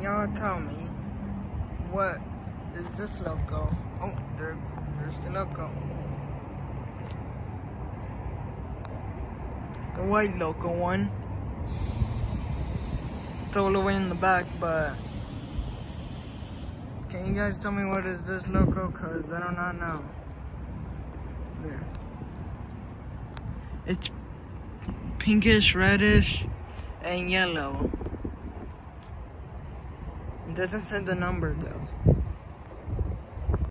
Can y'all tell me what is this loco? Oh, there's the loco. The white loco one. It's all the way in the back, but can you guys tell me what is this loco? Cause I do not know. There. It's pinkish, reddish, and yellow. It doesn't say the number though.